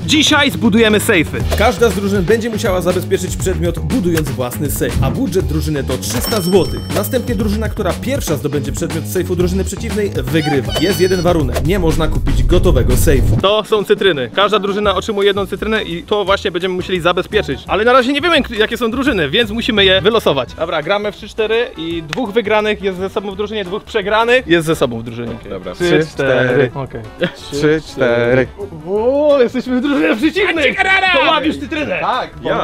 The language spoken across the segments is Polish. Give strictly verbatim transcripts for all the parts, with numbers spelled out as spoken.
Dzisiaj zbudujemy sejfy. Każda z drużyn będzie musiała zabezpieczyć przedmiot, budując własny sejf, a budżet drużyny to trzysta złotych. Następnie drużyna, która pierwsza zdobędzie przedmiot z sejfu drużyny przeciwnej, wygrywa. Jest jeden warunek, nie można kupić gotowego sejfu. To są cytryny. Każda drużyna otrzymuje jedną cytrynę i to właśnie będziemy musieli zabezpieczyć. Ale na razie nie wiemy, jakie są drużyny, więc musimy je wylosować. Dobra, gramy w trzy cztery i dwóch wygranych jest ze sobą w drużynie, dwóch przegranych jest ze sobą w drużynie. Dobra. trzy cztery. Okej. trzy cztery. O, jesteśmy w drużynie przeciwnej. To łapisz cytrynę. Tak, Ja.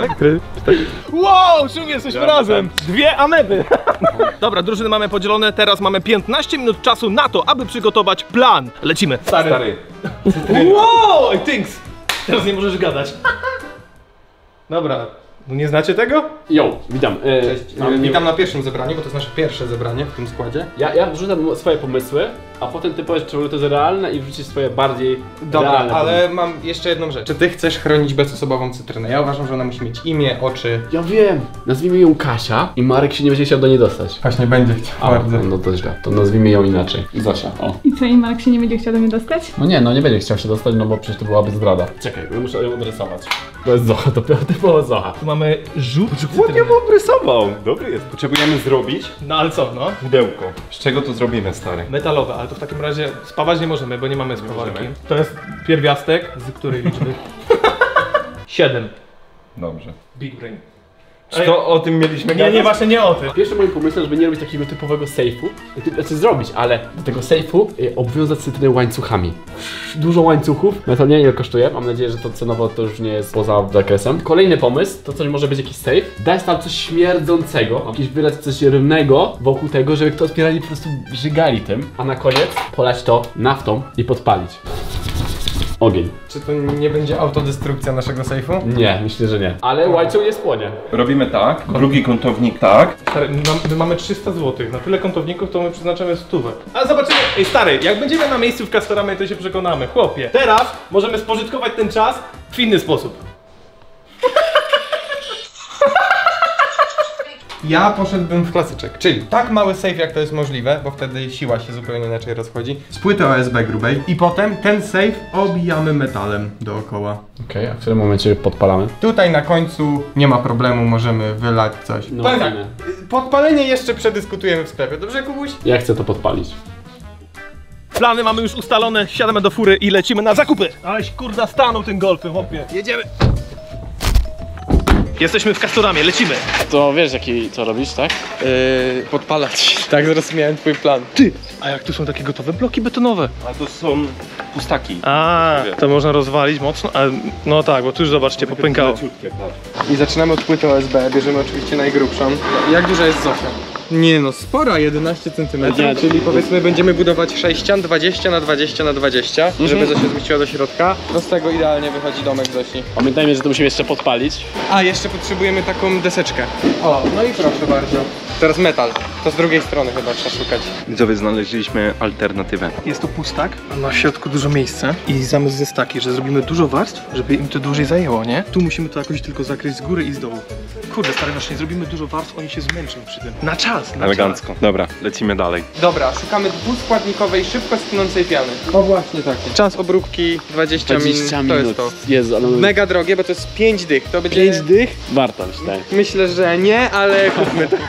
Wow, czym jesteśmy razem? Dwie ameby. Dobra, drużyny mamy podzielone, teraz mamy piętnaście minut czasu na to, aby przygotować plan. Lecimy. Stary. Stary. Wow, Tynks. Teraz nie możesz gadać. Dobra, nie znacie tego? Jo, witam. E, mam, Witam na pierwszym zebraniu, bo to jest nasze pierwsze zebranie w tym składzie. Ja, ja wrzucam swoje pomysły, a potem ty powiesz, czy to jest realne i wrzucisz swoje bardziej Dobra, realne ale pomysły. mam jeszcze jedną rzecz. Czy ty chcesz chronić bezosobową cytrynę? Ja uważam, że ona musi mieć imię, oczy. Ja wiem. Nazwijmy ją Kasia i Marek się nie będzie chciał do niej dostać. Właśnie będzie chciał A, bardzo. no to źle. To nazwijmy ją inaczej. Zosia, o. I co, i Marek się nie będzie chciał do mnie dostać? No nie, no nie będzie chciał się dostać, no bo przecież to byłaby zdrada. Czekaj, ja muszę ją odrysować. To jest Zocha, to typowo Zocha. Tu mamy żółt Ładnie mu obrysował. Dobry jest. Potrzebujemy zrobić No ale co, no? pudełko. Z czego to zrobimy, stary? Metalowe, ale to w takim razie spawać nie możemy, bo nie mamy spawarki. możemy. To jest pierwiastek, z której liczby? Siedem. Dobrze. Big brain. Czy to o tym mieliśmy Nie, gadać? nie, właśnie nie o tym. Pierwszym moim pomysłem, żeby nie robić takiego typowego sejfu, znaczy zrobić, ale do tego sejfu y, obwiązać cytrynę łańcuchami. Dużo łańcuchów, no to nie ile kosztuje, mam nadzieję, że to cenowo to już nie jest poza zakresem. Kolejny pomysł, to coś może być jakiś sejf, dać tam coś śmierdzącego, jakiś wylać coś rybnego wokół tego, żeby kto otwierali po prostu żygali tym, a na koniec polać to naftą i podpalić. Ogień. Czy to nie będzie autodestrukcja naszego sejfu? Nie, myślę, że nie. Ale łańcuch nie spłonie. Robimy tak, drugi kątownik tak. Stary, my mamy- my mamy trzysta złotych, na tyle kątowników to my przeznaczamy stówę. Ale zobaczymy, ej stary, jak będziemy na miejscu w Castoramie, to się przekonamy. Chłopie, teraz możemy spożytkować ten czas w inny sposób. Ja poszedłbym w klasyczek, czyli tak mały sejf jak to jest możliwe, bo wtedy siła się zupełnie inaczej rozchodzi, z płyty O S B grubej i potem ten sejf obijamy metalem dookoła. Okej, okay, a w którym momencie podpalamy? Tutaj na końcu nie ma problemu, możemy wylać coś. No, Powiem tak, fajne. podpalenie jeszcze przedyskutujemy w sklepie, dobrze Kubuś? Ja chcę to podpalić. Plany mamy już ustalone, siadamy do fury i lecimy na zakupy. Aleś kurda stanął tym golfem, chłopie. Jedziemy. Jesteśmy w Castoramie, lecimy. To wiesz jaki, co robisz, tak? Yy, podpalać. Tak zrozumiałem twój plan. Ty, a jak tu są takie gotowe bloki betonowe? A to są pustaki. A, to można rozwalić mocno? A, no tak, bo tu już zobaczcie, popękało. Leciutkie, tak. I zaczynamy od płyty O S B, bierzemy oczywiście najgrubszą. Jak duża jest Zosia? Nie no, spora, jedenaście centymetrów, czyli powiedzmy będziemy budować sześcian dwadzieścia na dwadzieścia na dwadzieścia, żeby Zosia zmieściła do środka. No z tego idealnie wychodzi domek Zosi. Pamiętajmy, że to musimy jeszcze podpalić. A, jeszcze potrzebujemy taką deseczkę. O, no i proszę bardzo. Teraz metal. To z drugiej strony chyba trzeba szukać. Widzowie, znaleźliśmy alternatywę. Jest to pustak, a ma w środku dużo miejsca i zamysł jest taki, że zrobimy dużo warstw, żeby im to dłużej zajęło, nie? Tu musimy to jakoś tylko zakryć z góry i z dołu. Kurde, stary, właśnie zrobimy dużo warstw, oni się zmęczą przy tym. Na czas, na Elegancko. czas. Dobra, lecimy dalej. Dobra, szukamy dwuskładnikowej, szybko spinącej piany. O właśnie takie. Czas obróbki dwadzieścia minut. To jest to. Jezu, ale... Mega drogie, bo to jest pięć dych. To będzie... pięć dych? Warto, myślę. Myślę, że nie, ale kupmy to.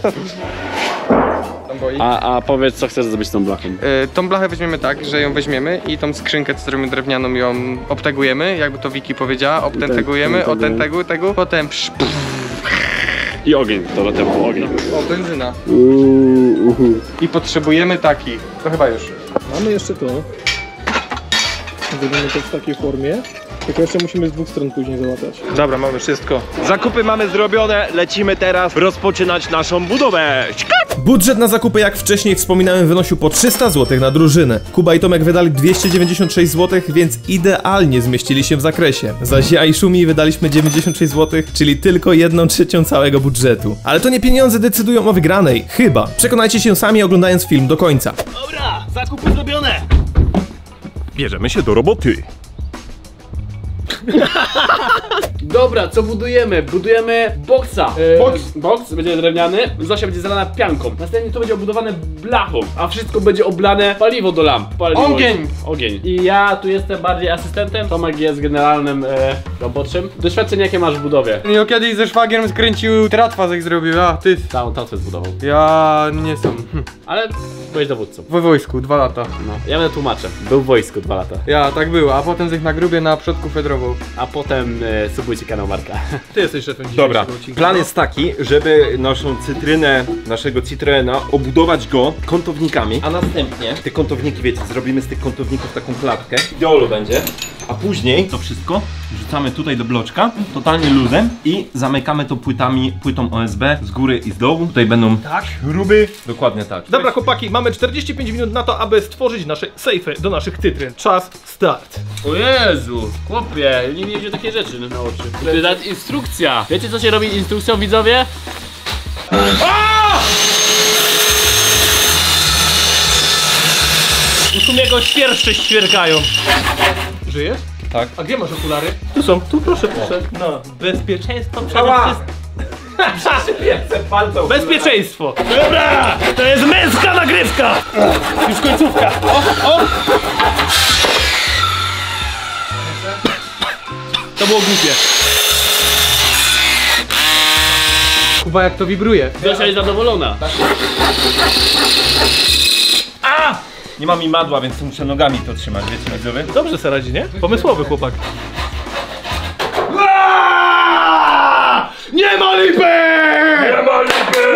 Tam boi. A, a powiedz, co chcesz zrobić z tą blachą? Y, tą blachę weźmiemy tak, że ją weźmiemy i tą skrzynkę, co zrobimy drewnianą, ją obtegujemy, jakby to Wiki powiedziała, obtegujemy, otentegu, tego, potem psz, pff, I ogień, to to był ogień. o, benzyna. Uuu, uhu. I potrzebujemy takich, to chyba już. Mamy jeszcze to. Zrobimy to w takiej formie. Tylko jeszcze musimy z dwóch stron później załatać. Dobra, mamy wszystko. Zakupy mamy zrobione, lecimy teraz rozpoczynać naszą budowę. Budżet na zakupy, jak wcześniej wspominałem, wynosił po trzysta złotych na drużynę. Kuba i Tomek wydali dwieście dziewięćdziesiąt sześć złotych, więc idealnie zmieścili się w zakresie. Zaś ja i Szumi wydaliśmy dziewięćdziesiąt sześć złotych, czyli tylko jedną trzecią całego budżetu. Ale to nie pieniądze decydują o wygranej, chyba. Przekonajcie się sami, oglądając film do końca. Dobra, zakupy zrobione. Bierzemy się do roboty. Dobra, co budujemy? Budujemy boksa. E, box. Box będzie drewniany, Zosia będzie zalana pianką. Następnie to będzie obudowane blachą, a wszystko będzie oblane paliwo do lamp. Paliwo. Ogień! Ogień. I ja tu jestem bardziej asystentem, Tomek jest generalnym e, roboczym. Doświadczenie jakie masz w budowie? No kiedyś ze szwagiem skręcił tratwa, jak zrobił, a ty. Całą tacę zbudował. Ja nie są. Hm. Ale byłeś dowódcą. We wojsku, dwa lata. No. Ja będę tłumaczem. Był w wojsku dwa lata. Ja, tak było, a potem z ich na grubie na przodku fedrował. A potem e, subujcie kanał Marka. Ty jesteś szefem Dobra, dzisiejszego odcinka. plan jest taki, żeby naszą cytrynę, naszego Citroena obudować go kątownikami, a następnie te kątowniki, wiecie, zrobimy z tych kątowników taką klatkę, ideolo będzie, a później to wszystko wrzucamy tutaj do bloczka, totalnie luzem i zamykamy to płytami, płytą O S B z góry i z dołu. Tutaj będą Tak? śruby, dokładnie tak. Dobra chłopaki, mamy czterdzieści pięć minut na to, aby stworzyć nasze sejfy do naszych cytryn. Czas, start. O Jezu, chłopie, nie wiecie takie rzeczy na oczy. To jest instrukcja. Wiecie co się robi instrukcją, widzowie? U Sumiego świerszcze świerkają. Żyjesz? Tak. A gdzie masz okulary? Tu są, tu proszę, proszę. No, bezpieczeństwo przede wszystkim. Bezpieczeństwo! Dobra! To jest męska nagrywka! Już końcówka! O, o! To było głupie. Kuba, jak to wibruje. Zosia jest zadowolona. A! Nie mam imadła, więc muszę nogami to trzymać, wiecie, widzowie? Dobrze se radzi, nie? Pomysłowy chłopak. Nie ma lipy! Nie ma lipy!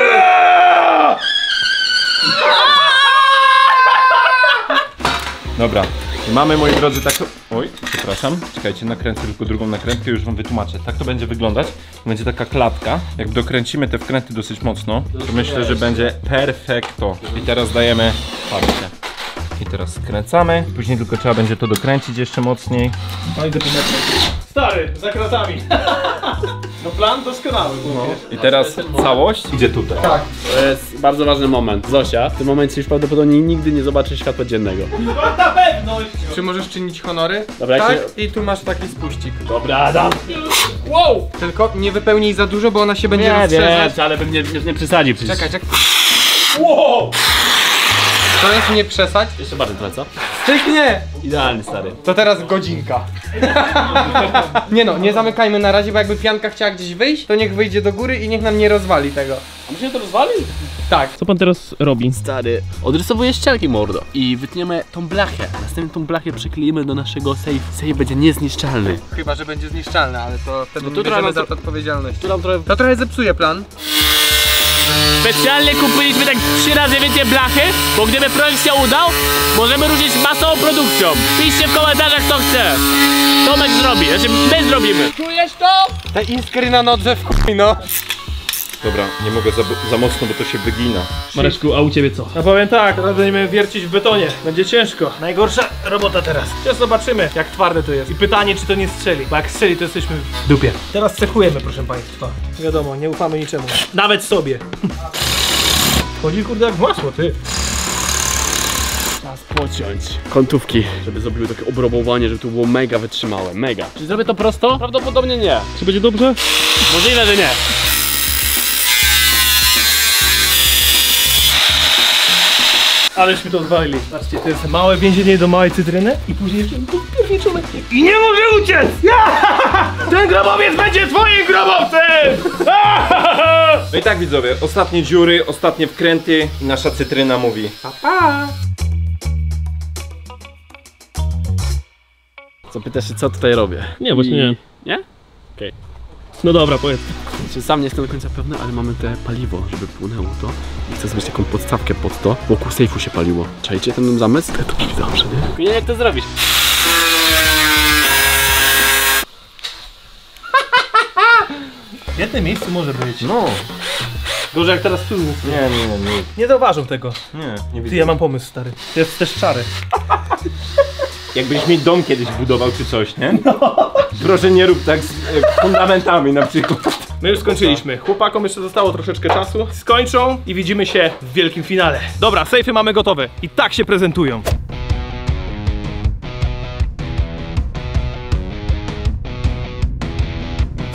Dobra, i mamy, moi drodzy, tak to... Oj, przepraszam, czekajcie, nakręcę tylko drugą nakrętkę, już wam wytłumaczę. Tak to będzie wyglądać, będzie taka klatka. Jak dokręcimy te wkręty dosyć mocno, to myślę, że będzie perfekto. I teraz dajemy parcie. I teraz skręcamy, później tylko trzeba będzie to dokręcić jeszcze mocniej. No idę po metrze. Stary, za kratami. No plan doskonały. No. I teraz całość idzie tutaj. Tak. To jest bardzo ważny moment. Zosia w tym momencie już prawdopodobnie nigdy nie zobaczy światła dziennego. Na pewność! Czy możesz czynić honory? Dobra, jak tak, się- i tu masz taki spuścik. Dobra, Adam. Wow! Tylko nie wypełnij za dużo, bo ona się będzie Nie rozszerzać. wiem, ale bym nie, nie, nie przesadził przecież. Czekaj, czekaj. Wow! To jest nie przesać. Jeszcze bardziej trochę, co? Styknie! Idealny, stary. To teraz godzinka. Nie no, nie zamykajmy na razie, bo jakby pianka chciała gdzieś wyjść, to niech wyjdzie do góry i niech nam nie rozwali tego. A musimy to rozwalić? Tak. Co pan teraz robi? Stary, odrysowuję ścianki, mordo. I wytniemy tą blachę. Następnie tą blachę przykleimy do naszego safe. Safe będzie niezniszczalny. Chyba, że będzie zniszczalne, ale to wtedy No to no bierzemy trochę- za to odpowiedzialność. Tu nam trochę... To trochę zepsuje plan. Specjalnie kupiliśmy tak trzy razy więcej blachy, bo gdyby projekt się udał, możemy ruszyć masową produkcją. Piszcie w komentarzach, kto chce. Tomek zrobi, znaczy my zrobimy. Czujesz to? Te iskry na nodze w chuj, no. Dobra, nie mogę za, za mocno, bo to się wygina. Mareczku, a u ciebie co? Ja powiem tak, teraz będziemy wiercić w betonie. Będzie ciężko. Najgorsza robota teraz. Teraz zobaczymy, jak twarde to jest. I pytanie, czy to nie strzeli. Bo jak strzeli, to jesteśmy w dupie. Teraz cechujemy, proszę państwa. Wiadomo, nie ufamy niczemu. Nawet sobie. Chodzi kurde jak w masło, ty. Czas pociąć kątówki, żeby zrobiły takie obrobowanie, żeby to było mega wytrzymałe, mega. Czy zrobię to prosto? Prawdopodobnie nie. Czy będzie dobrze? Możliwe, że nie. Aleśmy to zwalili. Patrzcie, to jest małe więzienie do małej cytryny i później jeszcze tu pierniczone. I nie może uciec! Ja! Ten grobowiec będzie twoim grobowcem! No i tak, widzowie, ostatnie dziury, ostatnie wkręty i nasza cytryna mówi pa, pa. Co pytasz się, co tutaj robię? Nie, właśnie nie. Nie? Okej. No dobra, powiedz. Okay. Sam nie jestem do końca pewny, ale mamy te paliwo, żeby płynęło to. I chcę zrobić taką podstawkę pod to. Wokół sejfu się paliło. Czajcie ten zamysł? To tu zawsze, nie? Tylko nie wiem, jak to zrobić. W jednym miejscu może być. No, Gorzej jak teraz tu. nie, nie, nie, Nie zauważą tego. nie, nie Ty, widzę. ja mam pomysł, stary. To jest też czary. Jakbyś mi dom kiedyś budował czy coś, nie? Proszę nie rób tak z e, fundamentami na przykład. My już skończyliśmy. Chłopakom jeszcze zostało troszeczkę czasu. Skończą i widzimy się w wielkim finale. Dobra, sejfy mamy gotowe. I tak się prezentują.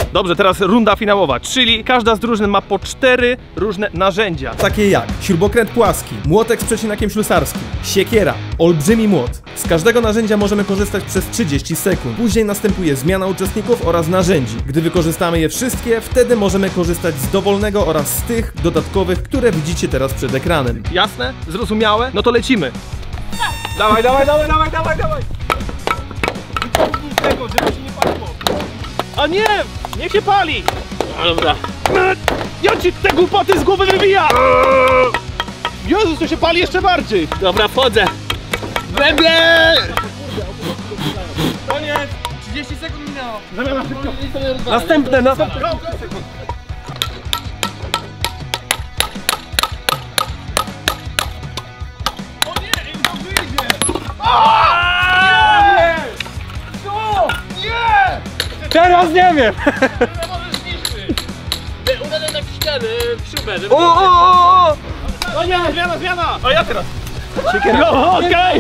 Dobrze, teraz runda finałowa, czyli każda z drużyn ma po cztery różne narzędzia. Takie jak śrubokręt płaski, młotek z przecinakiem ślusarskim, siekiera, olbrzymi młot. Z każdego narzędzia możemy korzystać przez trzydzieści sekund. Później następuje zmiana uczestników oraz narzędzi. Gdy wykorzystamy je wszystkie, wtedy możemy korzystać z dowolnego oraz z tych dodatkowych, które widzicie teraz przed ekranem. Jasne? Zrozumiałe? No to lecimy. Dawaj, dawaj, dawaj, dawaj, dawaj, dawaj. Wyciągnij tego, żeby się nie paliło. A nie! Niech się pali! No dobra. Ja ci te głupoty z głowy wybija! Jezus, to się pali jeszcze bardziej! Dobra, wchodzę. Będę! Koniec! trzydzieści sekund minęło. Zamiana szybko. Następne, następne. O nie, im to wyjdzie! Teraz nie wiem! Uderzyć tak w ścianę, w śrubę, żeby... O, o, o, o! O nie, zmiana, zmiana! A ja teraz! No, okej!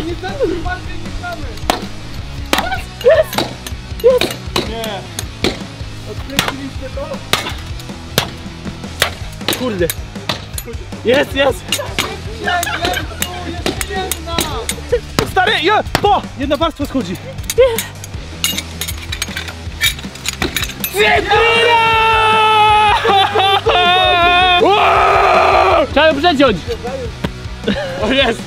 Kurde. Jest, jest! Stary, ja! Po! Jedna warstwa schodzi. Trzeba ją przeciąć! O jest!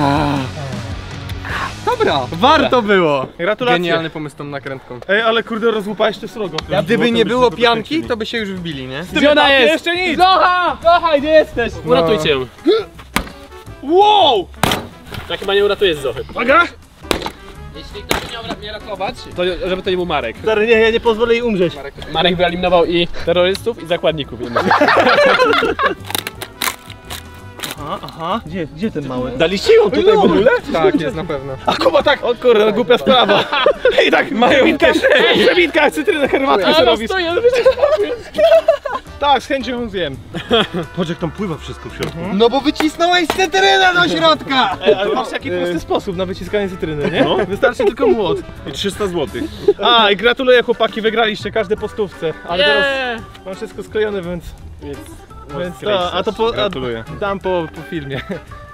Dobra, warto było! Gratulacje. Genialny pomysł tą nakrętką. Ej, ale kurde, rozłupałeś to srogo. Gdyby nie było pianki, to by się już wbili, nie? Gdzie ona jest? Jeszcze nic! Zocha! Zocha, gdzie jesteś? Uratujcie ją. Wow! Ja chyba nie uratuję z Zochy. Uwaga! Jeśli ktoś miał mnie ratować, to żeby to nie był Marek. Stary, nie, ja nie pozwolę jej umrzeć. Marek wyeliminował i terrorystów, i zakładników innych. Aha, aha. Gdzie, gdzie ten mały? Daliście ją tutaj w ogóle? Tak, jest na pewno. A Kuba tak, o kurde, głupia sprawa. I tak mają przebitka, cytrynę, herbatkę sobie robisz. stoję, ale Tak, z chęcią ją zjem. Patrz jak tam pływa wszystko w środku. No bo wycisnąłeś cytrynę do środka! Ej, ale masz jaki prosty sposób na wyciskanie cytryny, nie? No. Wystarczy tylko młot. I trzysta złotych. A, i gratuluję chłopaki, wygraliście każde po stówce. Ale teraz Nie! mam wszystko sklejone, więc... Więc więc to, a to po, a, Gratuluję. dam po, po filmie.